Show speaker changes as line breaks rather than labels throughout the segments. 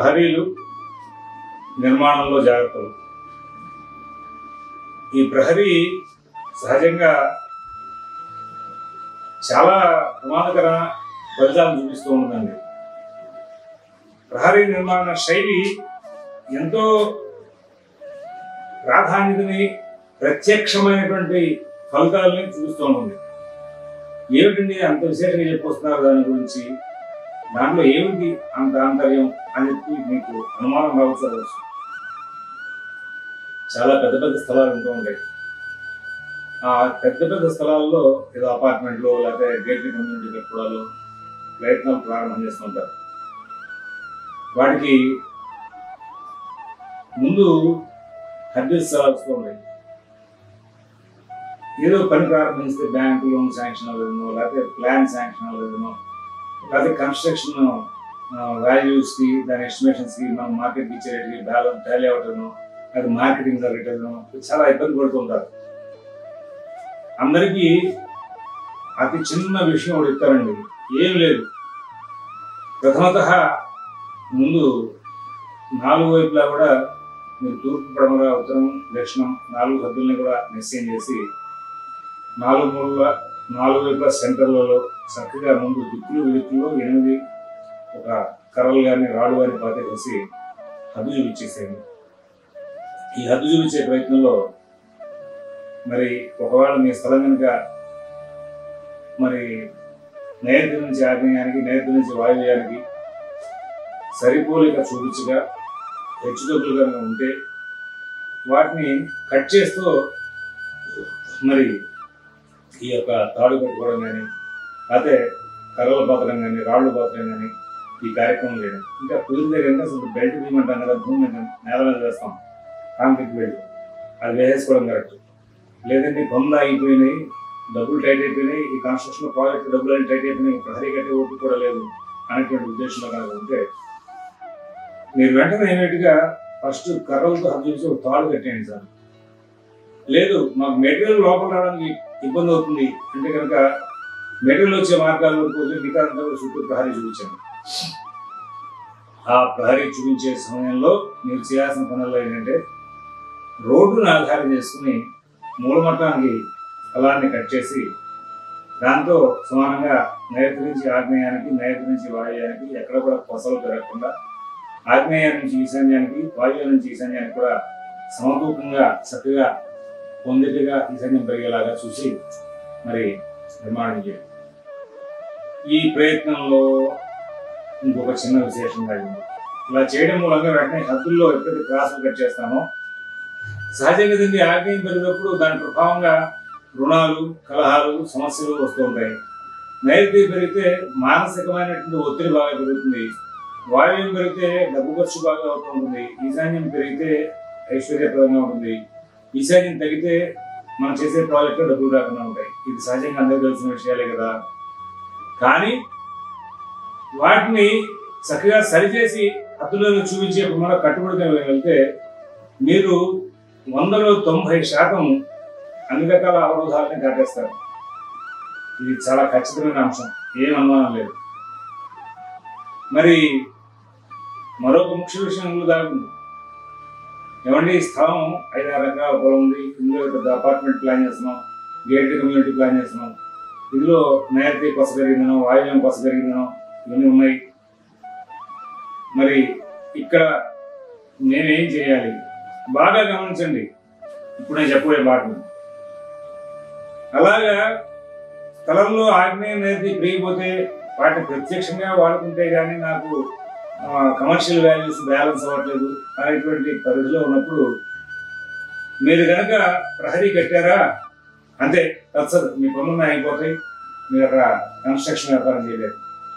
ప్రహరీలు నిర్మాణంలో జాగ్రత్తలు. ఈ ప్రహరీ సహజంగా చాలా ప్రమాదకర ఫలితాలను చూపిస్తూ ఉంటుందండి. ప్రహరీ నిర్మాణ శైలి ఎంతో ప్రాధాన్యతని, ప్రత్యక్షమైనటువంటి ఫలితాలని చూపిస్తూ ఉంటుంది. ఏమిటండి అంత విశేషంగా చెప్పొస్తున్నారు దాని గురించి, దాంట్లో ఏమిటి అంత ఆంతర్యం అని చెప్పి మీకు అనుమానం రావచ్చు. చాలా పెద్ద పెద్ద స్థలాలు ఉంటూ ఉంటాయి. ఆ పెద్ద పెద్ద స్థలాల్లో ఏదో అపార్ట్మెంట్లో లేకపోతే గేటెడ్ కమ్యూనిటీ కట్టుకోవడాలు ప్రయత్నాలు ప్రారంభం చేస్తుంటారు. వాటికి ముందు హద్దులు వస్తూ ఉన్నాయి. ఏదో పని ప్రారంభిస్తే బ్యాంకు లోన్ శాంక్షన్ అవ్వలేదనో, లేకపోతే ప్లాన్ శాంక్షన్ అవ్వలేదనో, లేకపోతే కన్స్ట్రక్షన్ వాల్యూస్కి దాని ఎస్టిమేషన్స్కి మనం మార్కెట్కి ఇచ్చే రేట్కి బ్యాలెన్స్ టాలీ అవ్వటమో, అది మార్కెటింగ్ జరగటమో చాలా ఇబ్బంది పడుతూ ఉంటారు. అందరికీ అతి చిన్న విషయం ఒకటి చెప్తారండి, ఏం లేదు. ప్రథమత ముందు 4 వైపులా కూడా మీరు తూర్పు, పడమర, ఉత్తరం, దక్షిణం 4 హద్దుల్ని కూడా నిశ్చయం చేసి 4 వైపుల సెంటర్లలో చక్కగా ముందు దిక్కులు విడుకుల్లో 8 ఒక కర్రలు కానీ రాళ్ళు కానీ పాతేసి హద్దు చూపించేసేయండి. ఈ హద్దు చూపించే ప్రయత్నంలో మరి ఒకవేళ మీ స్థలం కనుక మరి నైరుతి నుంచి ఆగ్నేయానికి, నైరుతి నుంచి వాయువ్యానికి సరిపోలిక చూపించగా హెచ్చుతగ్గులు కనుక ఉంటే వాటిని కట్ చేస్తూ మరి ఈ యొక్క తాడు కట్టుకోవడం కానీ, లేకపోతే కర్రలు పాతడం కానీ, రాళ్ళు పాతడం కానీ ఈ కార్యక్రమం చేయడం. ఇంకా కుదిరితే కనుక అసలు బెల్ట్ తీయమంటాం కదా, భూమి నేల మీద వేస్తాం, కాంక్రీట్ బెల్ట్, అది వేసేసుకోవడం కరెక్ట్. లేదంటే పనులు ఆగిపోయినాయి, డబ్బులు టైట్ అయిపోయినాయి, ఈ కన్స్ట్రక్షన్ ప్రాజెక్ట్ డబ్బులు అని టైట్ అయిపోయినాయి, ప్రహరీ కట్టే ఓపిక కూడా లేదు అనేటువంటి ఉద్దేశంలో కనుక ఉంటే మీరు వెంటనే ఏమిటిగా ఫస్ట్ కర్రలతో హద్దు చూసి ఒక తాడు కట్టేయండి సార్. లేదు మాకు మెటీరియల్ లోపల రావడానికి ఇబ్బంది అవుతుంది అంటే కనుక మెటీరియల్ వచ్చే మార్గాల వరకు మిగతా అంతా కూడా చుట్టూ ప్రహరీ చూపించండి. ఆ ప్రహరీ చూపించే సమయంలో మీరు చేయాల్సిన పనులు ఏంటంటే రోడ్డును ఆధారం చేసుకుని మూలమట్టానికి స్థలాన్ని కట్ చేసి దాంతో సమానంగా నైరుతి నుంచి ఆగ్నేయానికి, నైరుతి నుంచి వాయువ్యానికి ఎక్కడ కూడా కొసలు పెరగకుండా, ఆగ్నేయం నుంచి ఈశాన్యానికి, వాయువ్యం నుంచి ఈశాన్యానికి కూడా సమతూకంగా చక్కగా పొందికగా ఈశాన్యం పెరిగేలాగా చూసి మరి నిర్మాణం చేయండి. ఈ ప్రయత్నంలో ఇంకొక చిన్న విశేషం కలిగింది. ఇలా చేయడం మూలంగా వెంటనే హద్దుల్లో ఎప్పుడైతే క్రాసులు కట్ చేస్తామో సహజంగా దీన్ని ఆగ్నేయం పెరిగినప్పుడు దాని ప్రభావంగా రుణాలు, కలహాలు, సమస్యలు వస్తూ ఉంటాయి. నైరుతి పెరిగితే మానసికమైనటువంటి ఒత్తిడి బాగా పెరుగుతుంది. వాయువ్యం పెరిగితే డబ్బు ఖర్చు బాగా అవుతూ ఉంటుంది. ఈశాన్యం పెరిగితే ఐశ్వర్యప్రదంగా ఉంటుంది. ఈశాన్యం తగ్గితే మనం చేసే ప్రాజెక్టులో డబ్బులు రాకుండా ఉంటాయి. ఇది సహజంగా అందరికీ తెలిసిన విషయాలే కదా. కానీ వాటిని చక్కగా సరిచేసి హద్దులను చూపించే మన కట్టుబడిగా వెళ్తే మీరు 100లో 90% అన్ని రకాల అవరోధాలని దాటేస్తారు. ఇది చాలా ఖచ్చితమైన అంశం, ఏం అనుమానం లేదు. మరి మరొక ముఖ్య విషయం దాగుంది. ఏమండి, స్థలం 5-6 ఎకరాల పొలం ఉంది, ఇందులో పెద్ద అపార్ట్మెంట్ ప్లాన్ చేస్తున్నాం, గేటెడ్ కమ్యూనిటీ ప్లాన్ చేస్తున్నాం, ఇందులో నైరుతి కొస పెరిగిందనో, వాయువ్యం కొస పెరిగిందనో ఇవన్నీ ఉన్నాయి. మరి ఇక్కడ నేనేం చేయాలి? బాగా గమనించండి ఇప్పుడు నేను చెప్పబోయే మాటలు. అలాగా స్థలంలో ఆగ్నేయ నైరుతి పెరిగిపోతే వాటిని ప్రత్యక్షంగా వాడుకుంటే కానీ నాకు కమర్షియల్ వాల్యూస్ బ్యాలెన్స్ అవ్వట్లేదు అనేటువంటి పరిధిలో ఉన్నప్పుడు మీరు కనుక ప్రహరీ కట్టారా అంతే, తత్సత్ మీ పనులు అయిపోతాయి, మీరు అక్కడ కన్స్ట్రక్షన్ వ్యాపారం చేయలేదు.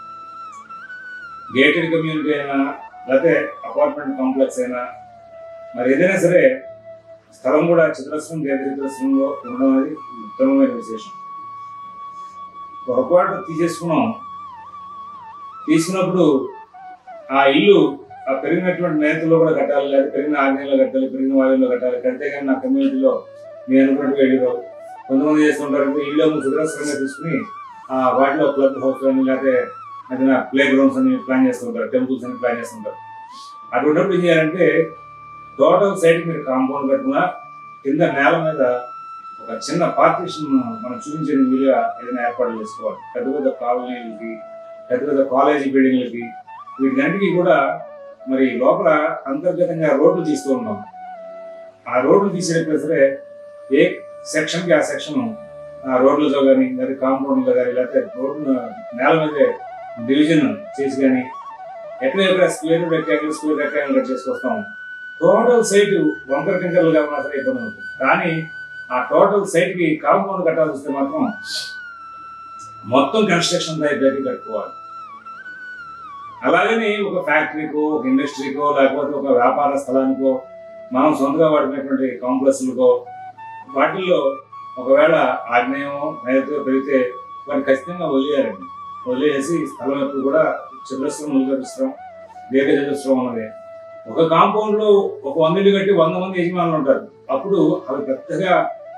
గేటెడ్ కమ్యూనిటీ అయినా లేకపోతే అపార్ట్మెంట్ కాంప్లెక్స్ అయినా మరి ఏదైనా సరే స్థలం కూడా చతురస్రం, దీర్ఘచతురస్రంలో ఉండడం అనేది ఉత్తమమైన విశేషం. పొరపాటు తీసుకున్నప్పుడు ఆ ఇల్లు ఆ పెరిగినటువంటి నేతల్లో కూడా కట్టాలి, లేదా పెరిగిన ఆగ్నేయంలో కట్టాలి, పెరిగిన వాయువులో కట్టాలి. కడితే కానీ నా కమ్యూనిటీలో నేను అనుకున్నట్టు ఇల్లు కొంతమంది చేస్తుంటారు. ఇల్లు చతురస్రంగా తీసుకుని వాటిలో క్లబ్ హౌస్ అని లేకపోతే ఏదైనా ప్లే గ్రౌండ్స్ అని ప్లాన్ చేస్తుంటారు, టెంపుల్స్ అని ప్లాన్ చేస్తుంటారు. అటువంటిప్పుడు ఏం చేయాలంటే టోటల్ సైట్ మీరు కాంపౌండ్ కట్టుకున్నా కింద నేల మీద ఒక చిన్న పార్టీషన్ మనం చూపించిన వీలుగా ఏదైనా ఏర్పాటు చేసుకోవాలి. పెద్ద పెద్ద కాలనీలకి, పెద్ద పెద్ద కాలేజీ బిల్డింగ్లకి, వీటికన్నిటికీ కూడా మరి లోపల అంతర్గతంగా రోడ్లు తీస్తూ ఉన్నాం. ఆ రోడ్లు తీసేటప్పుడు సరే ఏ సెక్షన్కి ఆ సెక్షన్ ఆ రోడ్లతో కానీ లేదా కాంపౌండ్లో కానీ లేకపోతే రోడ్డు నేల మీదే డివిజన్ చేసి కానీ ఎక్కడెక్కడ స్క్వేర్ రెక్టాంగిల్ కట్ చేసుకొస్తాం. టోటల్ సైట్ వంకర టింకర్లుగా మాత్రం ఇబ్బంది అవుతుంది. కానీ ఆ టోటల్ సైట్కి కాంపౌండ్ కట్టాల్సి వస్తే మాత్రం మొత్తం కన్స్ట్రక్షన్ దగ్గర కట్టుకోవాలి. అలాగని ఒక ఫ్యాక్టరీకో, ఒక ఇండస్ట్రీకో, లేకపోతే ఒక వ్యాపార స్థలానికో, మనం సొంతగా వాడుకునేటువంటి కాంప్లెక్స్లకో వాటిల్లో ఒకవేళ ఆగ్నేయమో నైరుతిలో పెరిగితే వాటిని ఖచ్చితంగా వదిలేయాలండి. వదిలేసి స్థలం ఎప్పుడు కూడా చతురస్రం, చతురస్రం, దీర్ఘ చతురస్రం ఉన్నది. ఒక కాంపౌండ్లో ఒక 100 ఇళ్ళు కట్టి 100 మంది యజమానులు ఉంటారు. అప్పుడు అవి పెద్దగా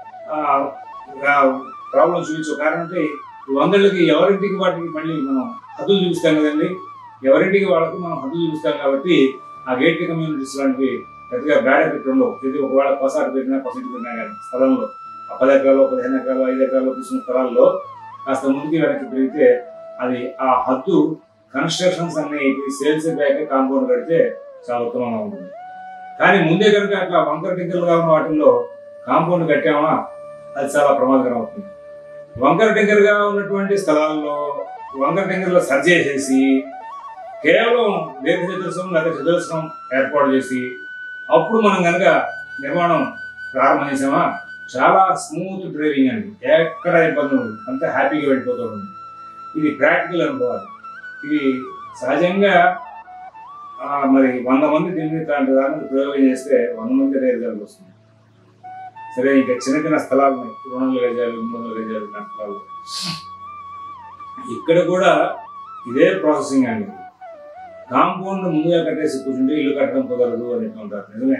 ప్రాబ్లం చూపించవు. కారణం అంటే 100 ఇళ్ళకి ఎవరింటికి వాటికి మళ్ళీ మనం హద్దులు చూపిస్తాం కదండి. ఎవరింటికి వాళ్ళకి మనం హద్దులు చూపిస్తాం కాబట్టి ఆ గేట్ కమ్యూనిటీస్ లాంటివి పెద్దగా బ్యాడ్ ఎఫెక్ట్ ఉండవు. ఇది ఒకవేళ పసాటు పెట్టినా కానీ స్థలంలో 10 ఎకరాలు, 15 ఎకరాలు, 5 ఎకరాలు తీసుకున్న స్థలాల్లో కాస్త ముందుకి వెనక్కి పెరిగితే అది ఆ హద్దు కన్స్ట్రక్షన్స్ అన్ని సేల్స్ బ్యాక్ కాంపౌండ్ కడితే చాలా ఉత్తమంగా ఉంటుంది. కానీ ముందే కనుక అట్లా వంకర టింకర్లుగా ఉన్న వాటిల్లో కాంపౌండ్ కట్టామా అది చాలా ప్రమాదకరం అవుతుంది. వంకర టింకర్గా ఉన్నటువంటి స్థలాల్లో వంకర టింకర్లో సర్జరీ చేసి కేవలం దీర్ఘ చతురస్రం లేదా చతురస్రం ఏర్పాటు చేసి అప్పుడు మనం కనుక నిర్మాణం ప్రారంభం చేసామా చాలా స్మూత్ డ్రైవింగ్ అండి. ఎక్కడ ఇబ్బంది ఉండదు, అంతా హ్యాపీగా వెళ్ళిపోతూ ఉంటుంది. ఇది ప్రాక్టికల్ అనుకోవాలి. ఇది సహజంగా మరి 100 మంది దీన్ని ఇట్లాంటి దాన్ని ప్రయోగం చేస్తే 100 మంది రిజల్ట్ వస్తుంది. సరే, ఇంకా చిన్న చిన్న స్థలాలు ఉన్నాయి, 200 గజాలు, 300 గజాలు స్థలాలు. ఇక్కడ కూడా ఇదే ప్రాసెసింగ్ అండి. కాంపౌండ్ ముందుగా కట్టేసి కూర్చుంటే ఇల్లు కట్టడం కుదరదు అని ఉంటారు. నిజమే,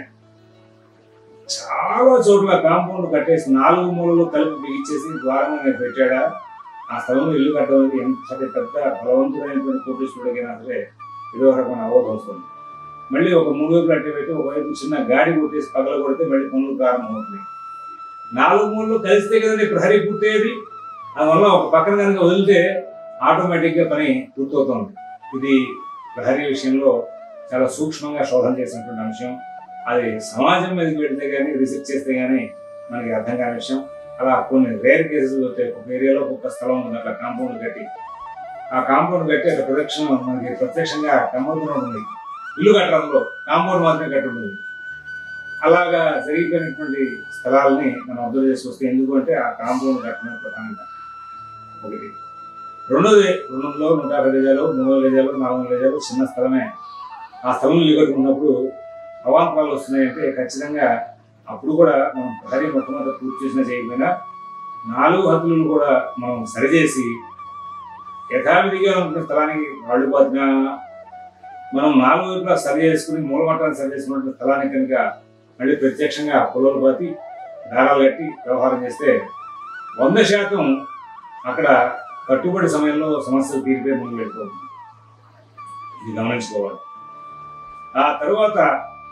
చాలా చోట్ల కాంపౌండ్ కట్టేసి 4 మూలలు కలిపి బిగించేసి ద్వారంగా పెట్టాడా ఆ స్థలంలో ఇల్లు కట్టడానికి ఎంత పెద్ద బలవంతుడైనటువంటి కోటీశ్వరుడికైనా సరే ఏదో రకమైన అవరోధం వస్తుంది. మళ్ళీ ఒక 3 వైపులు అట్టే పెట్టి ఒకవైపు చిన్న గాడి కొట్టేసి పగల కొడితే మళ్ళీ పనులు ప్రారంభమవుతుంది. 4 మూలలు కలిస్తే కదండి ప్రహరీ పూర్తయ్యేది. అందువల్ల ఒక పక్కన కనుక వదిలితే ఆటోమేటిక్గా పని పూర్తవుతుంది. ఇది ప్రహరీ విషయంలో చాలా సూక్ష్మంగా శోధన చేసినటువంటి అంశం. అది సమాజం మీదకి వెళ్తే కానీ రీసెర్చ్ చేస్తే కానీ మనకి అర్థం కాని విషయం. అలా కొన్ని రేర్ కేసెస్ వస్తాయి. ఒక ఏరియాలో ఒక స్థలం ఉంటుంది, అట్లా కాంపౌండ్ కట్టి ఆ కాంపౌండ్ కట్టి అట్లా మనకి ప్రత్యక్షంగా కనబడుతూ ఉంటుంది. ఇల్లు కట్టడంలో కాంపౌండ్ మాత్రమే కట్టి ఉంటుంది. అలాగా జరిగిపోయినటువంటి స్థలాలని మనం అబ్జర్వ్ చేసుకొస్తే ఎందుకు అంటే ఆ కాంపౌండ్ కట్టడం ప్రధానంగా ఒకటి. రెండోది 150 గజాలు, 300 గజాలు, 400 గజాలు చిన్న స్థలమే. ఆ స్థలం ఇల్లు కట్టుకున్నప్పుడు అవాంతరాలు వస్తున్నాయంటే ఖచ్చితంగా అప్పుడు కూడా మనం ప్రహరీ మొట్టమొదటి పూర్తి చేసినా చేయకపోయినా 4 హద్దులను కూడా మనం సరిచేసి యథావిధిగా ఉన్న స్థలానికి రాళ్ళు పాతినా మనం 4 వైపులా సరి చేసుకుని మూలమట్టాన్ని సరి చేసుకున్న స్థలానికి కనుక మళ్ళీ ప్రత్యక్షంగా పొలాలు పాతి దారాలు కట్టి వ్యవహారం చేస్తే 100% అక్కడ కట్టుబడి సమయంలో సమస్యలు తీరిపోయి ముందు వెళ్ళిపోతుంది. ఇది గమనించుకోవాలి. ఆ తర్వాత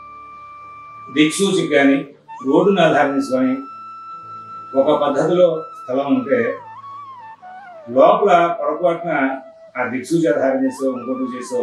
దిక్సూచికి కానీ రోడ్డును ఆధారం చేసుకొని ఒక పద్ధతిలో స్థలం ఉంటే లోపల పొరపాటున ఆ దిక్సూచి ఆధారం చేసో ఇంకోటి చేసో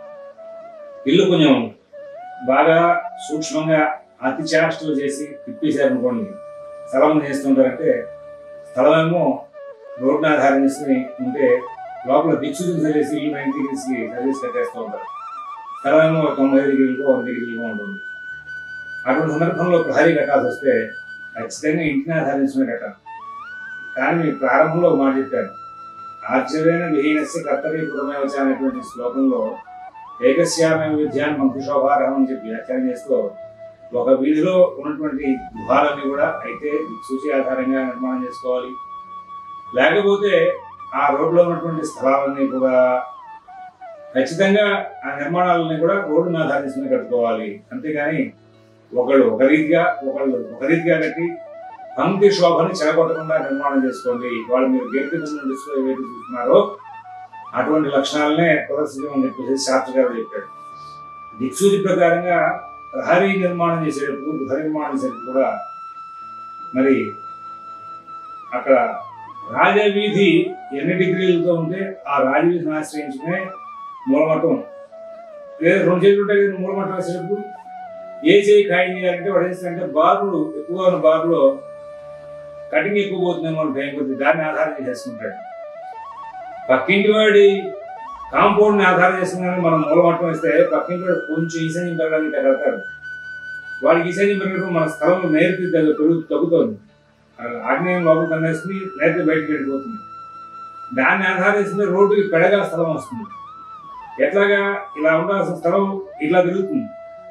ఇల్లు కొంచెం బాగా సూక్ష్మంగా అతి చేష్టలు చేసి తిప్పేశారనుకోండి, స్థలం చేస్తుంటారంటే స్థలమేమో రోడ్డును ఆధారం చేసుకుని ఉంటే లోపల దిక్సూచిని సరిచేసి ఇల్లు 90 డిగ్రీస్కి సరిచేసి కట్టేస్తూ ఉంటారు. స్థలమేమో 90 డిగ్రీలకో 100 డిగ్రీలకో ఉంటుంది. అటువంటి సందర్భంలో ప్రహరీ కట్టాల్సి వస్తే ఖచ్చితంగా ఇంటిని ఆధారించుకునే కట్టాలి. కానీ మీ ప్రారంభంలో మాట చెప్పారు, ఆశ్చర్యమైన విహీనస్య కర్తవ్యపురమేవచ అనేటువంటి శ్లోకంలో ఏకస్యామే విద్యాన్ని మంకుశోభారహం అని చెప్పి వ్యాఖ్యానం చేస్తూ ఒక వీధిలో ఉన్నటువంటి గృహాలన్నీ కూడా అయితే దిక్సూచి ఆధారంగా నిర్మాణం చేసుకోవాలి. లేకపోతే ఆ రోడ్లో ఉన్నటువంటి స్థలాలన్నీ కూడా ఖచ్చితంగా ఆ నిర్మాణాలన్నీ కూడా రోడ్డును ఆధారించుకుని కట్టుకోవాలి. అంతేగాని ఒకళ్ళు ఒక రీతిగా కట్టి పంక్తి శోభని చెడగొట్టకుండా నిర్మాణం చేసుకోండి. వాళ్ళు మీరు గేట్ డిస్ప్లే ఏదైతే చూస్తున్నారో అటువంటి లక్షణాలనే ప్రదర్శించమని చెప్పేసి శాస్త్రి గారు చెప్పాడు. దిక్సూచి ప్రకారంగా ప్రహరీ నిర్మాణం చేసేటప్పుడు గృహ నిర్మాణం చేసేటప్పుడు కూడా మరి అక్కడ రాజవీధి ఎన్ని డిగ్రీలతో ఉంటే ఆ రాజవీధిని ఆశ్రయించుకునే మూలమట్టం లేదా 2 చేతులు ఉంటాయి కదా మూలమట్టం వేసేటప్పుడు ఏ చేయి ఖాయం చేయాలంటే వాడు చేస్తారంటే బార్లు ఎక్కువగా ఉన్న బార్లో కటింగ్ ఎక్కువ పోతుందేమో అని భయం కొద్ది దాన్ని ఆధారం చేసుకుంటాడు. పక్కింటి వాడి కాంపౌండ్ని ఆధారం చేసుకుని మనం మూలమట్టం వేస్తే పక్కింటి వాడు కొంచెం ఈశాన్యం పెరగడానికి కడతారు. వాడికి ఈశాన్యం పెరిగినప్పుడు మన స్థలంలో నైరుతి తగ్గుతుంది. ఆగ్నేయం లోపల కన్నేస్తుంది, నైరుతి బయటకు వెళ్ళిపోతుంది. దాన్ని ఆధారం చేసుకుని రోడ్డుకి పెడగా స్థలం వస్తుంది. ఎట్లాగా ఇలా ఉండాల్సిన స్థలం ఇట్లా తిరుగుతుంది,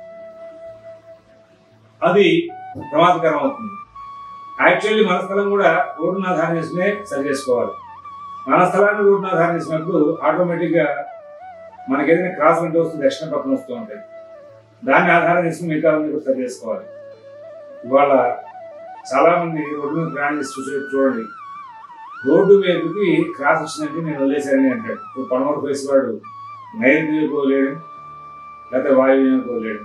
అది ప్రమాదకరం అవుతుంది. యాక్చువల్లీ మన స్థలం కూడా రోడ్డును ఆధారం చేసుకునే సరి చేసుకోవాలి. మన స్థలాన్ని రోడ్డును ఆధారం చేసినప్పుడు ఆటోమేటిక్గా మనకి ఏదైనా క్రాస్ అంటే వస్తుంది, దక్షిణ పక్కన వస్తూ ఉంటాయి. దాన్ని ఆధారం చేసుకుని మిగతా కూడా సరి చేసుకోవాలి. ఇవాళ చాలా మంది రోడ్డు మీద ప్రయాణం చేసి చూడండి, రోడ్డు వైపుకి క్రాస్ వచ్చిందంటే నేను వదిలేశానని అంటాడు. ఇప్పుడు పడమరకు వేసేవాడు నైరుతి వైపు వదిలేడు, లేకపోతే వాయువు వైపు వదిలేడు.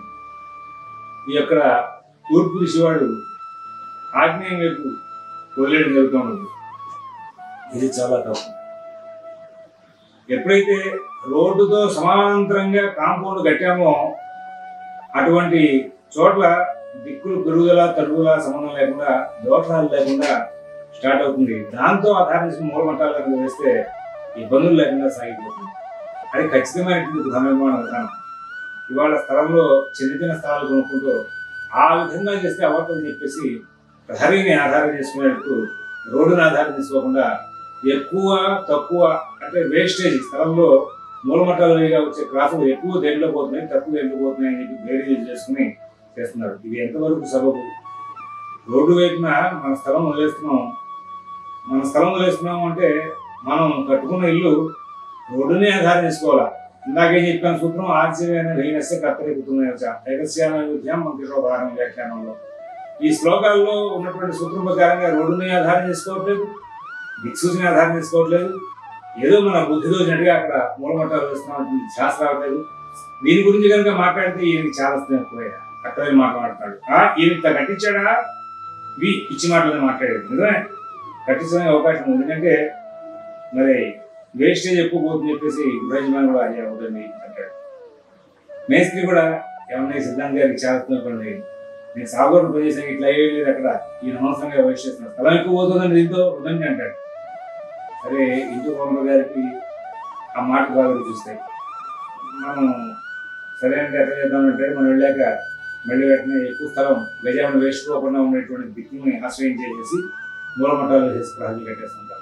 ఈ యొక్క తూర్పు దిశవాడు ఆగ్నేయం వైపు వదిలేయడం జరుగుతూ ఉంటుంది. ఇది చాలా తప్పు. ఎప్పుడైతే రోడ్డుతో సమాంతరంగా కాంపౌండ్ కట్టామో అటువంటి చోట్ల దిక్కులు పెరుగుదల తరుగుదల సంబంధం లేకుండా దోషాలు లేకుండా స్టార్ట్ అవుతుంది. దాంతో ఆధారించిన మూలమట్టాలు వేస్తే ఇబ్బందులు లేకుండా సాగిపోతుంది. అది ఖచ్చితమైనటువంటి గృహ నిర్మాణ విధానం. ఇవాళ స్థలంలో చిన్న చిన్న స్థలాలు కొనుక్కుంటూ ఆ విధంగా చేస్తే అవ్వదని చెప్పేసి ప్రహరీని ఆధారం చేసుకునేటట్టు రోడ్డుని ఆధారం చేసుకోకుండా ఎక్కువ తక్కువ అంటే వేస్టేజ్ స్థలంలో మూలమట్టాలు వచ్చే క్రాసులు ఎక్కువ దేంట్లో పోతున్నాయి, తక్కువ దేంట్లో పోతున్నాయి అని చెప్పి వేరీ చేసుకుని చేస్తున్నారు. ఇది ఎంతవరకు సబబు? రోడ్డు వైపున మన స్థలం వదిలేస్తున్నాం అంటే మనం కట్టుకున్న ఇల్లు రోడ్డునే ఆధారం చేసుకోవాలా. ఇందాకేం చెప్పిన సూత్రం ఆర్జీవైన హీనస్య కర్తరిపుతున్నాయి వ్యాఖ్యానంలో. ఈ శ్లోకాల్లో ఉన్నటువంటి సూత్రం ప్రకారంగా రోడ్డుని ఆధారం చేసుకోవట్లేదు, దిక్సూచిని ఆధారం చేసుకోవట్లేదు. ఏదో మన బుద్ధిలో జరిగి అక్కడ మూలమట్టాలు వేస్తున్నాం శ్వాస రావట్లేదు. దీని గురించి కనుక మాట్లాడితే ఈయనకి చాలా ఎక్కువయ్యా అక్కడ మాట్లాడతాడు. ఈయన కట్టించాడా పిచ్చి మాటలని మాట్లాడేది నిజమే, కట్టించడానికి అవకాశం ఉంది. ఎందుకంటే మరి వేస్టేజ్ ఎక్కువ పోతుందని చెప్పేసి గృహయజమాని కూడా అయ్యా అవుతుంది అంటాడు. మేస్త్రి కూడా ఏమన్నా సిద్ధాంత్ గారికి చాలా అనుకోండి, నేను సాగుబడి ప్రదేశానికి ఇట్లా అయ్యేది అక్కడ ఈయన అనవసరంగా వేస్ట్ చేస్తున్నాను, స్థలం ఎక్కువ పోతుందని దీంతో వద్దని అంటాడు. సరే ఇంటి కోమర గారికి ఆ మాట బాగా చూస్తాయి. మనం సరే అంటే ఎట్లా చేద్దామంటే మనం వెళ్ళాక మళ్ళీ వెంటనే ఎక్కువ స్థలం గజాలను వేసుకోకుండా ఉండేటువంటి దిక్కుని ఆశ్రయించేసి మూలమట్టాలు వేసేసి ప్రహరీ కట్టేస్తుంటారు.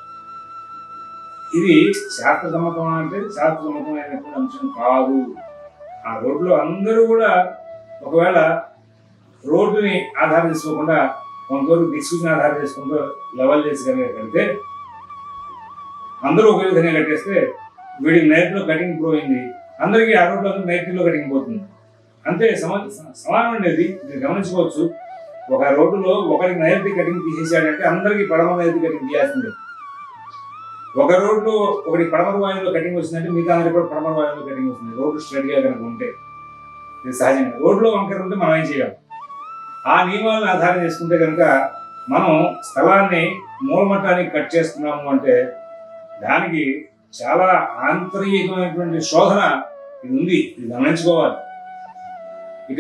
ఇది శాస్త్ర సమ్మతం అంటే శాస్త్ర సమ్మతమైనటువంటి అంశం కాదు. ఆ రోడ్లో అందరూ కూడా ఒకవేళ రోడ్డుని ఆధారం చేసుకోకుండా కొంతవరకు దిక్సూచిని ఆధారం చేసుకుంటూ లెవెల్ చేసి కనుక కడితే అందరూ ఒకే విధంగా కట్టేస్తే వీడికి నైట్లో కటింగ్ పోయింది, అందరికీ ఆ రోడ్లో నైట్లో కటింగ్ పోతుంది. అంతే సమానం అనేది మీరు గమనించుకోవచ్చు. ఒక రోడ్డులో ఒకరికి నైరుతి కటింగ్ తీసేసాడంటే అందరికీ పడమర నైరుతి కటింగ్ తీయాల్సిందే. ఒక రోడ్లో ఒకటి పడమర వాయువులో కటింగ్ వచ్చిందంటే మిగతా అందరికీ కూడా పడమర వాయువులో కటింగ్ వస్తుంది. రోడ్డు స్ట్రైట్గా కనుక ఉంటే ఇది సహజంగా. రోడ్లో వంకర ఉంటే మనం ఏం చేయాలి? ఆ నియమాలను ఆధారం చేసుకుంటే కనుక మనం స్థలాన్ని మూలమట్టానికి కట్ చేస్తున్నాము అంటే దానికి చాలా ఆంతరికమైనటువంటి శోధన ఇది ఉంది, ఇది గమనించుకోవాలి. ఇక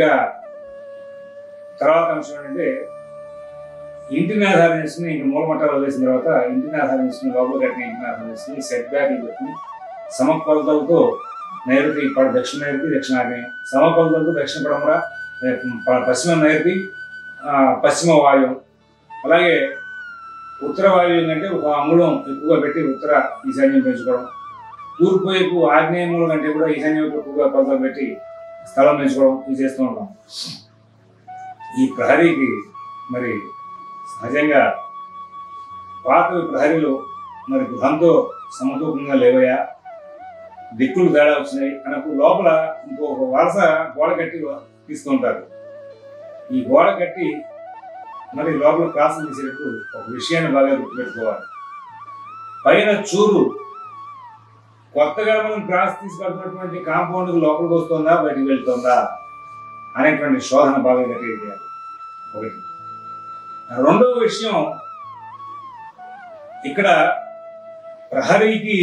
తర్వాత అంశం ఏంటంటే ఇంటిని ఆధారం చేసుకుని ఇంక మూలమట్టాలు వేసిన తర్వాత ఇంటిని ఆధారం చేసుకుని లోపల కట్టిన ఇంటిని ఆధారం చేసుకుని సెట్ బ్యాక్లు పెట్టుకుని సమకొలతలతో నైరుతి దక్షిణ నైరుతి దక్షిణాగ్నేయం, సమకొలతలతో దక్షిణ పడమర పశ్చిమ నైరుతి పశ్చిమ వాయువు, అలాగే ఉత్తర వాయువు ఏంటంటే ఒక అంగుళం ఎక్కువగా పెట్టి ఉత్తర ఈశాన్యం పెంచుకోవడం, తూర్పు వైపు ఆగ్నేయ మూలం కంటే కూడా ఈశాన్యం వైపు ఎక్కువగా కొలతలు పెట్టి స్థలం పెంచుకోవడం ఇది చేస్తూ ఉంటాం. ఈ ప్రహరీకి మరి సహజంగా పాత ప్రహరీలు మరి గృహంతో సమతూకంగా లేవయా, దిక్కులు తేడా వచ్చినాయి అన్నప్పుడు లోపల ఇంకొక వరుస గోడ కట్టి తీసుకుంటారు. ఈ గోడ కట్టి మరి లోపల క్రాసం తీసేటప్పుడు ఒక విషయాన్ని బాగా గుర్తుపెట్టుకోవాలి. పైన చూరు కొత్తగా మనం క్రాస్ తీసుకెళ్తున్నటువంటి కాంపౌండ్ లోపలికి వస్తుందా బయటికి వెళ్తుందా అనేటువంటి శోధన బాగా గట్టిగా చేయాలి. ఒకటి. రెండవ విషయం, ఇక్కడ ప్రహరీకి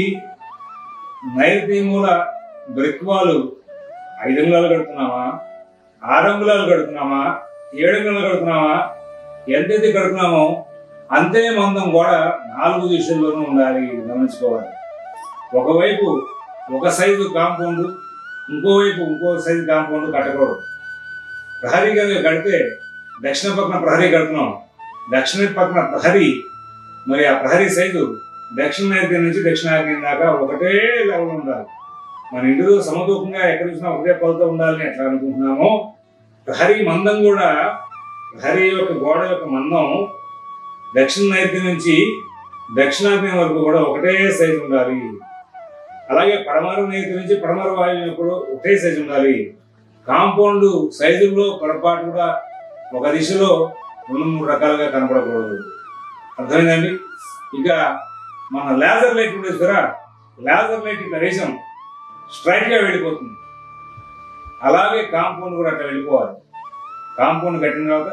నైరుతి మూల బ్రిక్ వాల్ 5 అంగుళాలు కడుతున్నామా, 6 అంగుళాలు కడుతున్నామా, 7 అంగుళాలు కడుతున్నామా, ఎంతైతే కడుతున్నామో అంతే మందం కూడా 4 దిశల్లోనూ ఉండాలి. గమనించుకోవాలి. ఒకవైపు ఒక సైజు కాంపౌండ్, ఇంకోవైపు ఇంకో సైజు కాంపౌండ్ కట్టకూడదు. ప్రహరీ కనుక కడితే దక్షిణ పక్కన ప్రహరీ కడుతున్నాం, దక్షిణ పక్కన ప్రహరీ మరి ఆ ప్రహరీ సైజు దక్షిణ నైరుతి నుంచి దక్షిణాగ్ని దాకా ఒకటే లెవెల్ ఉండాలి. మన ఇంటిలో సమతూకంగా ఎక్కడ చూసినా ఒకటే కొలత ఉండాలని ఎట్లా అనుకుంటున్నామో, ప్రహరీ మందం కూడా, ప్రహరీ యొక్క గోడ యొక్క మందం దక్షిణ నైరుతి నుంచి దక్షిణాగ్ని వరకు కూడా ఒకటే సైజు ఉండాలి. అలాగే పడమర నైరుతి నుంచి పడమర వాయువు కూడా ఒకటే సైజు ఉండాలి. కాంపౌండ్ సైజుల్లో పొరపాటు కూడా ఒక దిశలో 2-3 రకాలుగా కనపడకూడదు. అర్థమైందండి? ఇక మన లేజర్ లైట్ ఉండేది కదా, లేజర్ లైట్ ఇట్లా వేసాం స్ట్రైట్ గా వెళ్ళిపోతుంది. అలాగే కాంపౌండ్ కూడా అట్లా వెళ్ళిపోవాలి. కాంపౌండ్ కట్టిన తర్వాత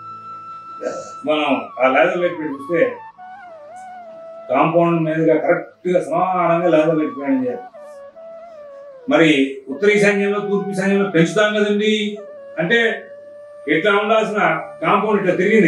మనం ఆ లేజర్ లైట్ పెట్టి చూస్తే కాంపౌండ్ మీదుగా కరెక్ట్ గా సమానంగా లేజర్ లైట్ ప్రయాణం చేయాలి. మరి ఉత్తర ఈశాన్యంలో తూర్పు ఈశాన్యంలో పెంచుతాం కదండి, అంటే ఇట్లా ఉండాల్సిన కాంపౌండ్ ఇట్లా తిరిగింది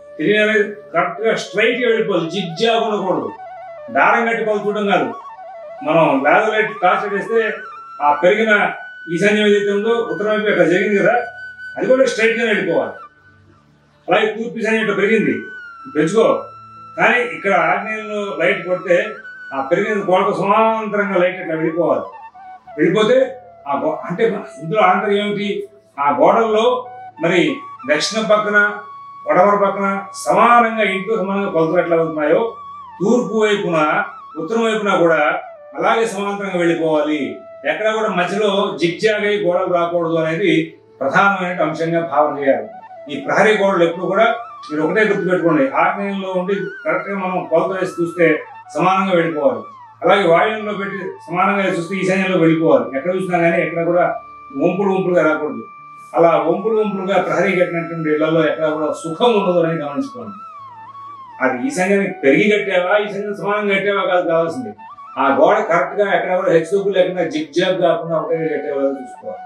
కరెక్ట్ గా స్ట్రైట్ గా వెళ్ళిపోవాలి. జిగ్జాగ్ ఉండకూడదు, దారం కట్టి పలుచూడడం కాదు. మనం లేజర్ లైట్ టార్చ్ వేస్తే ఆ పెరిగిన ఈశాన్యం ఏదైతే ఉందో ఉత్తరం వైపు అట్లా జరిగింది కదా, అది కూడా స్ట్రైట్ గా వెళ్ళిపోవాలి. అలాగే తూర్పు ఈశాన్యం ఇట్లా పెరిగింది పెంచుకో, కానీ ఇక్కడ ఆగ్నేయంలో లైట్ కొడితే ఆ పెరిగిన గోడకు సమాంతరంగా లైట్ ఇట్లా వెళ్ళిపోవాలి. వెళ్ళిపోతే అంటే ఇందులో ఆంతర్యం ఏమిటి, ఆ గోడల్లో మరి దక్షిణ పక్కన పడమర పక్కన సమానంగా ఇంట్లో సమానంగా కొలతలు ఎట్లా అవుతున్నాయో తూర్పు వైపున ఉత్తరం వైపున కూడా అలాగే సమాంతరంగా వెళ్ళిపోవాలి. ఎక్కడ కూడా మధ్యలో జిగ్జాగ్ అయి గోడలు రాకూడదు అనేది ప్రధానమైన అంశంగా భావన చేయాలి. ఈ ప్రహరీ గోడలు ఎప్పుడు కూడా మీరు ఒకటే గుర్తుపెట్టుకోండి, ఆగ్నేయంలో ఉండి కరెక్ట్ గా మనం కొలత వేసి చూస్తే సమానంగా వెళ్ళిపోవాలి. అలాగే వాయువులో పెట్టి సమానంగా చూస్తే ఈశాన్యంలో వెళ్ళిపోవాలి. ఎక్కడ చూసినా కానీ ఎక్కడ కూడా వంపులుగా రాకూడదు. అలా వంపులుగా ప్రహరీ కట్టినటువంటి ఇళ్లలో ఎక్కడ కూడా సుఖం ఉండదు అనేది గమనించుకోండి. అది ఈశాన్యానికి పెరిగి కట్టావా, ఈశాన్యం సమానంగా కట్టావా కాదు కావాల్సింది. ఆ గోడ కరెక్ట్ గా ఎక్కడ కూడా హెచ్చుతగ్గు లేకుండా జిగ్జాగ్ కాకుండా ఒకటే కట్టేవా చూసుకోవాలి.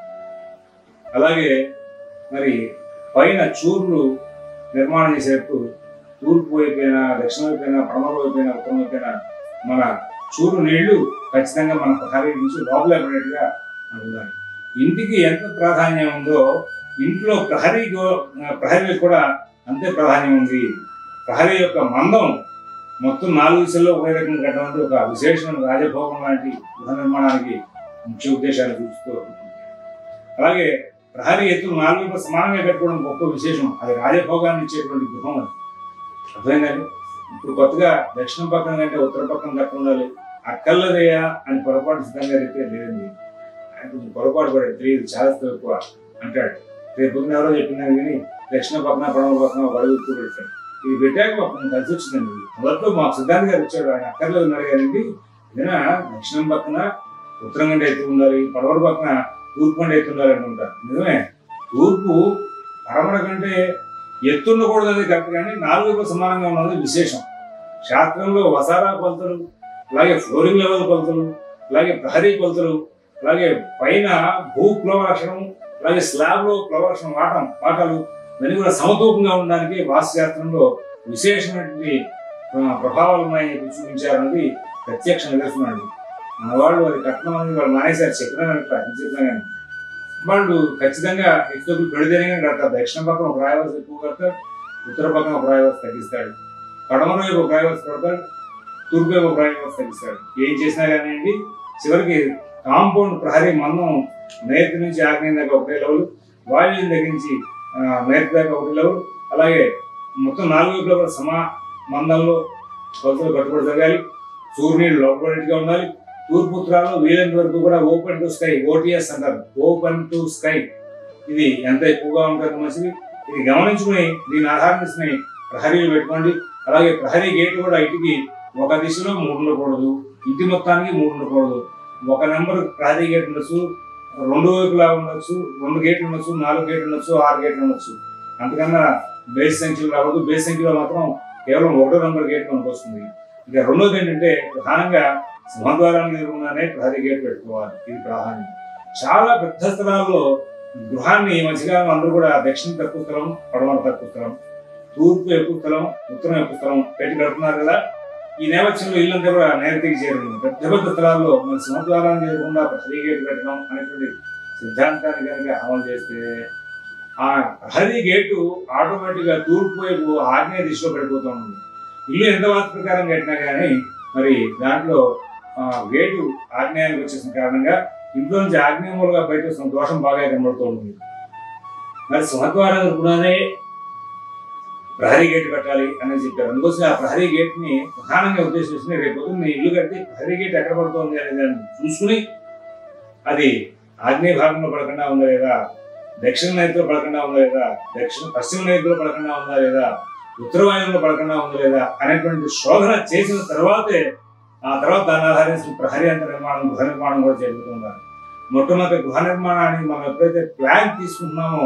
అలాగే మరి పైన చూర్లు నిర్మాణం చేసేటప్పుడు తూర్పు వైపైనా దక్షిణ వైపైనా పడమర వైపైనా ఉత్తరం వైపైనా మన చూరు నీళ్లు ఖచ్చితంగా మన ప్రహరీ నుంచి లోపల పడేట్టుగా ఉండాలి. ఇంటికి ఎంత ప్రాధాన్యం ఉందో ఇంట్లో ప్రహరీ కూడా అంతే ప్రాధాన్యం ఉంది. ప్రహరీ యొక్క మందం మొత్తం 4 దిశల్లో ఒకే రకంగా కట్టడం ఒక విశేషమైన రాజభోగం లాంటి గృహ నిర్మాణానికి ముఖ్య ఉద్దేశాలు చూస్తూ, అలాగే ప్రహరీ ఎత్తులు 4 సమానంగా కట్టుకోవడం గొప్ప విశేషం. అది రాజభోగాన్ని ఇచ్చేటువంటి గృహం. అది అర్థమైందండి. ఇప్పుడు కొత్తగా దక్షిణ పక్కన కంటే ఉత్తర పక్కన కట్ట ఉండాలి, అక్కర్లేదయ్యా అని పొరపాటు సిద్ధంగా అయితే లేదండి. ఆయన కొంచెం పొరపాటు పడాడు, తెలియదు, చాలా ఎక్కువ అంటాడు. రేపు పొద్దున ఎవరో చెప్పినారు కానీ దక్షిణ పక్కన పడమర పక్కన వడలు ఎక్కువ పెట్టాడు. ఇది పెట్టాక కొంచెం కలిసి వచ్చిందండి. మొదట్లో మాకు సిద్ధాంత్ గారు ఇచ్చాడు, ఆయన అక్కర్లేదు ఉన్నారు కదండి. ఏదైనా దక్షిణం పక్కన ఉత్తరం కంటే ఎత్తు ఉండాలి, పడమర పక్కన తూర్పు కంటే ఎత్తు ఉండాలి అనుకుంటారు. నిజమే, తూర్పు పడమర కంటే ఎత్తు ఉండకూడదు అనేది కరెక్ట్, కానీ 4 సమానంగా ఉన్నది విశేషం. శాస్త్రంలో వసారా కొలతలు, అలాగే ఫ్లోరింగ్ లెవెల్ కొలతలు, అలాగే ప్రహరీ కొలతలు, అలాగే పైన భూ ప్లవరక్షణం, అలాగే స్లాబ్ లో ప్లవరక్షణం వాటాలు ఇవన్నీ కూడా సమతూకంగా ఉండడానికి వాస్తుశాస్త్రంలో విశేషమైనటువంటి ప్రభావాలు ఉన్నాయని చూపించారన్నది ప్రత్యక్ష నిదర్శనం. మన వాళ్ళు అది కట్నం అనేది వాళ్ళు మానేశారు, చెప్పినా కానీ వాళ్ళు ఖచ్చితంగా ఎత్తుకు పెడితేనే కడతారు. దక్షిణ పక్కన ఒక రాయవలసి ఎక్కువ కడతాడు, ఉత్తర పక్కన ఒక రాయవలసి తగ్గిస్తాడు, పడమర వైపు ఒక రాయవలసి కడతాడు, తూర్పు వైపు ఒక రాయవలసి తగ్గిస్తాడు. ఏం చేసినా కానీ చివరికి కాంపౌండ్ ప్రహరీ మందం నైరుతి నుంచి ఆగ్నేయం దాకా ఒకటే లెవెల్, వాయువ్యం దగ్గర నుంచి నైరుతి దాకా ఒకటి లెవెల్, అలాగే మొత్తం 4 వైపులో కూడా మందంలో కొలతలు కట్టుబడి జరగాలి. సూర్యుడు లోపలిగా ఉండాలి. తూర్పు ఉత్తరాలు వీలైనంత వరకు కూడా ఓపెన్ టు స్కై, ఓటీఎస్ అంటారు, ఓపెన్ టు స్కై. ఇది ఎంత ఎక్కువగా ఉంటుంది మంచిది. ఇది గమనించుకుని దీని ఆధారం తీసుకుని ప్రహరీలు పెట్టుకోండి. అలాగే ప్రహరీ గేట్లు కూడా ఇంటికి ఒక దిశలో 3 ఉండకూడదు, ఇంటి మొత్తానికి 3 ఉండకూడదు. ఒక నెంబర్ ప్రహరీ గేట్ ఉండొచ్చు, 2 వైపులా ఉండొచ్చు, 2 గేట్లు ఉండొచ్చు, 4 గేట్లు ఉండొచ్చు, 6 గేట్లు ఉండొచ్చు. అంతకన్నా బేస్ సంఖ్యలో రావద్దు. బేస్ సంఖ్యలో మాత్రం కేవలం 1వ నెంబర్ గేట్ మనకు వస్తుంది. ఇక రెండోది ఏంటంటే ప్రధానంగా సింహద్వారానికి ఎదురుగానే ప్రహరీ గేట్ పెట్టుకోవాలి. ఇది ప్రాధాన్యం. చాలా పెద్ద స్థలాల్లో గృహాన్ని మధ్యకాలం అందరూ కూడా దక్షిణ తక్కువ స్థలం, పడమర తక్కువ స్థలం, తూర్పు ఎక్కువ స్థలం, ఉత్తరం ఎక్కువ స్థలం పెట్టి కడుతున్నారు కదా. ఈ నేపథ్యంలో ఇల్లంతా కూడా నైరుతికి చేరుతుంది. పెద్ద పెద్ద స్థలాల్లో మన సింహద్వారానికి ఎదురుకుండా ప్రహరీ గేట్ పెట్టడం అనేటువంటి సిద్ధాంతాన్ని కనుక అమలు చేస్తే ఆ ప్రహరీ గేటు ఆటోమేటిక్గా తూర్పు వైపు ఆగ్నేయ దిశలో పడిపోతూ ఉంటుంది. ఇల్లు ఎంత వాస్తు ప్రకారం కట్టినా కానీ మరి దాంట్లో గేటు ఆగ్నేయానికి వచ్చేసిన కారణంగా ఇంట్లో నుంచి ఆగ్నేయ మూలగా బయట వస్తున్న దోషం బాగా కనబడుతూ ఉంటుంది. మరి సింహద్వారం ఎదురుకున్నానే ప్రహరీ గేట్ పెట్టాలి అనేది చెప్పారు. అందుకోసం ఆ ప్రహరీ గేట్ ని ప్రధానంగా ఉద్దేశించి రేపు పొద్దున్న ఇల్లు కట్టి ప్రహరీ గేట్ ఎక్కడ పడుతుంది అనే దాన్ని చూసుకుని అది ఆగ్నేయ భాగంలో పడకుండా ఉందా లేదా, దక్షిణ నైరుతిలో పడకుండా ఉందా లేదా, పశ్చిమ నైరుతిలో పడకుండా ఉందా లేదా, ఉత్తర వాయువులో పడకుండా ఉందా లేదా అనేటువంటి శోధన చేసిన తర్వాతే ఆ తర్వాత దాన్ని ఆధారించి ప్రహరీ అంత నిర్మాణం, గృహ నిర్మాణం కూడా జరుగుతున్నారు. మొట్టమొదటి గృహ నిర్మాణానికి మనం ఎప్పుడైతే ప్లాన్ తీసుకుంటున్నామో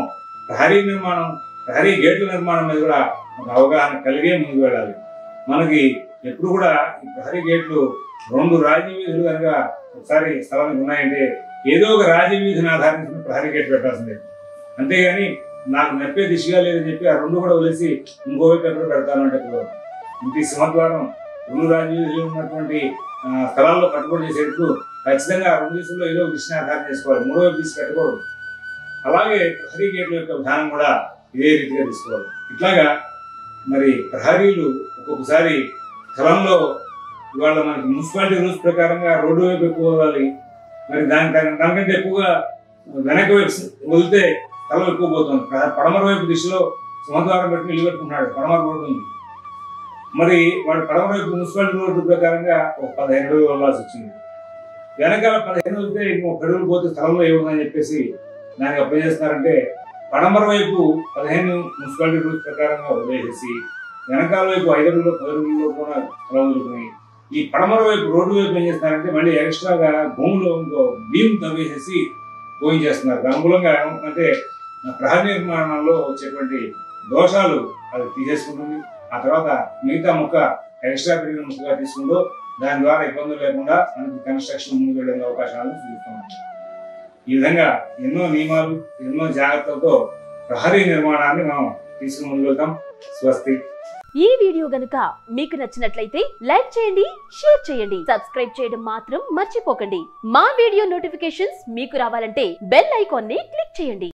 ప్రహరీ గేట్ల నిర్మాణం మీద కూడా ఒక అవగాహన కలిగే ముందుకు వెళ్ళాలి. మనకి ఎప్పుడు కూడా ఈ ప్రహరీ గేట్లు 2 రాజవీధులు కనుక ఒకసారి స్థలానికి ఉన్నాయంటే ఏదో ఒక రాజవీధిని ఆధారించిన ప్రహరీ గేట్ పెట్టాల్సిందే. అంతేగాని నాకు నప్పే దిశగా లేదని చెప్పి ఆ 2 కూడా వదిలేసి ఇంకోవైపు ఎక్కడ పెడతాను అంటే ఇంటి సింహద్వారం 2 రాజవీధులు ఉన్నటువంటి స్థలాల్లో కట్టుబడి చేసేటప్పుడు ఖచ్చితంగా 2 దిశల్లో ఏదో ఒక దిశని ఆధారం చేసుకోవాలి. 3వ వైపు దిశ పెట్టకూడదు. అలాగే ప్రహరీ గేట్ల యొక్క విధానం కూడా ఇదే రీతిగా తీసుకోవాలి. ఇట్లాగా మరి ప్రహరీలు ఒక్కొక్కసారి స్థలంలో ఇవాళ మనకి మున్సిపాలిటీ రూల్స్ ప్రకారంగా రోడ్డు వైపు ఎక్కువ వదలాలి. మరి దానికంటే ఎక్కువగా వెనక వైపు వదిలితే స్థలం ఎక్కువ పోతుంది. పడమర వైపు దిశలో సింహద్వారం పెట్టి ఇల్లు కట్టుకుంటున్నాడు, పడమర రోడ్డు ఉంది. మరి వాడు పడమర వైపు మున్సిపాలిటీ రోడ్డు ప్రకారంగా ఒక 15 అడుగులు వదలాల్సి వచ్చింది. వెనకాల 15 వదిలితే ఇంకో 10 అడుగులు పోతే స్థలంలో ఏముందని చెప్పేసి దానికి అప్లై చేస్తున్నారంటే పడమర వైపు 15 మున్సిపాలిటీ రూల్స్ ప్రకారంగా వదిలేసేసి వెనకాల వైపు 5 అడుగులు 10 అడుగుల్లో కూడా స్థలం వదులుకుని ఈ పడమర వైపు రోడ్డు వైపు ఏం చేస్తున్నారంటే మళ్ళీ ఎక్స్ట్రాగా భూమిలో ఇంకో భీమ్ తవ్వేసేసి పోయించేస్తున్నారు. దాని మూలంగా ఏమవుతుందంటే ప్రహరీ నిర్మాణంలో వచ్చేటువంటి దోషాలు అది తీసేసుకుంటుంది. ఆ తర్వాత మిగతా ముక్క ఎక్స్ట్రా పెరిగిన ముక్కగా తీసుకుంటూ దాని ద్వారా ఇబ్బందులు లేకుండా మనకి కన్స్ట్రక్షన్ ముందుకు వెళ్ళే అవకాశాలను చూస్తున్నాం. ఈ విధంగా ఎన్నో నియమాలు, ఎన్నో జాగ్రత్తలతో ప్రహరీ నిర్మాణాన్ని మనం తీసుకుని ముందుకు వెళ్తాం. స్వస్తి.
ఈ వీడియో గనుక మీకు నచ్చినట్లయితే లైక్ చేయండి, షేర్ చేయండి, సబ్స్క్రైబ్ చేయడం మాత్రం మర్చిపోకండి. మా వీడియో నోటిఫికేషన్స్ మీకు రావాలంటే బెల్ ఐకాన్ ని క్లిక్ చేయండి.